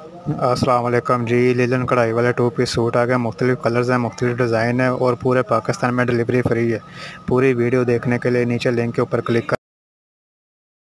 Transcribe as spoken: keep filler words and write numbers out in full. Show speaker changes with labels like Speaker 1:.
Speaker 1: अस्सलाम वालेकुम जी। लिलन कढ़ाई वाले टू पीस सूट आ गए। मुख्तलिफ़ कलर्स हैं, मुख्तलिफ़ डिज़ाइन है और पूरे पाकिस्तान में डिलीवरी फ्री है। पूरी वीडियो देखने के लिए नीचे लिंक के ऊपर क्लिक कर